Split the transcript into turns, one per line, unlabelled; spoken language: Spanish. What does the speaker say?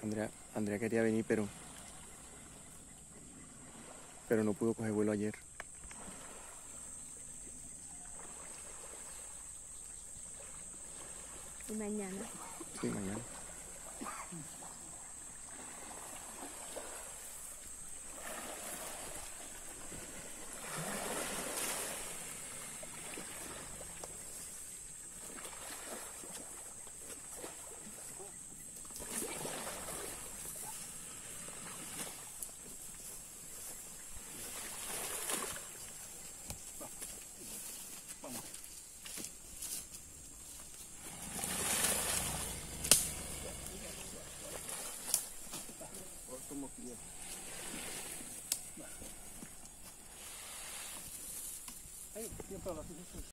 Andrea quería venir, pero no pudo coger vuelo ayer.
¿Y mañana?
Sí, mañana.
Ahí, tiempo,